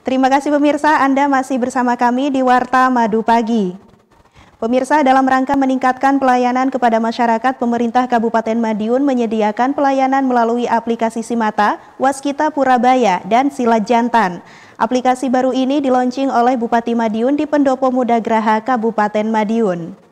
Terima kasih pemirsa, Anda masih bersama kami di Warta Madu Pagi. Pemirsa, dalam rangka meningkatkan pelayanan kepada masyarakat, pemerintah Kabupaten Madiun menyediakan pelayanan melalui aplikasi Simata, Waskita Purabaya, dan Silat Jantan. Aplikasi baru ini dilaunching oleh Bupati Madiun di Pendopo Muda Graha Kabupaten Madiun.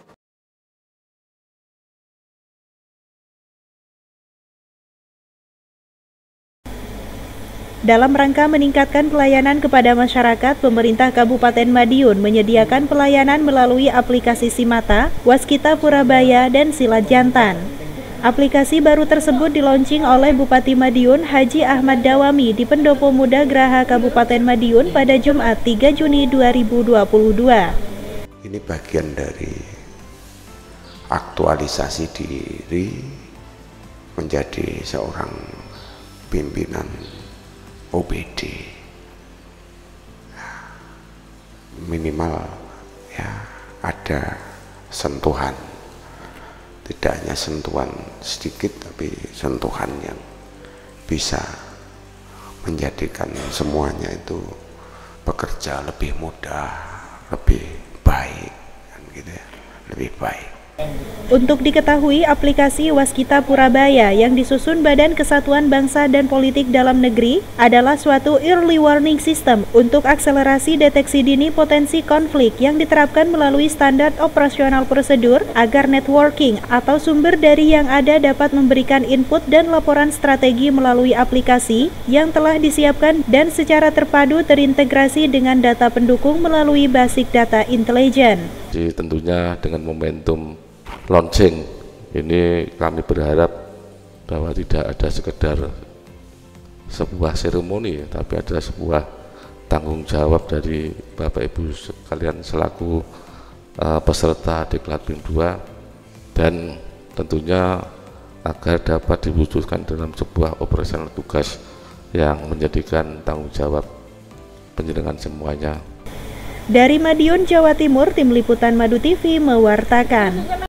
Dalam rangka meningkatkan pelayanan kepada masyarakat, pemerintah Kabupaten Madiun menyediakan pelayanan melalui aplikasi Simata, Waskita Purabaya, dan Silat Jantan. Aplikasi baru tersebut dilaunching oleh Bupati Madiun Haji Ahmad Dawami di Pendopo Muda Graha Kabupaten Madiun pada Jumat 3 Juni 2022. Ini bagian dari aktualisasi diri menjadi seorang pimpinan OBD, minimal ya ada sentuhan, tidak hanya sentuhan sedikit tapi sentuhan yang bisa menjadikan semuanya itu bekerja lebih mudah, lebih baik, kan gitu ya, lebih baik. Untuk diketahui, aplikasi Waskita Purabaya yang disusun Badan Kesatuan Bangsa dan Politik Dalam Negeri adalah suatu early warning system untuk akselerasi deteksi dini potensi konflik yang diterapkan melalui standar operasional prosedur agar networking atau sumber dari yang ada dapat memberikan input dan laporan strategi melalui aplikasi yang telah disiapkan dan secara terpadu terintegrasi dengan data pendukung melalui basic data intelijen. Tentunya dengan momentum launching ini kami berharap bahwa tidak ada sekedar sebuah seremoni, tapi ada sebuah tanggung jawab dari Bapak Ibu sekalian selaku peserta Diklat BIM 2, dan tentunya agar dapat diwujudkan dalam sebuah operasional tugas yang menjadikan tanggung jawab penjenengan semuanya. Dari Madiun, Jawa Timur, Tim Liputan Madu TV mewartakan.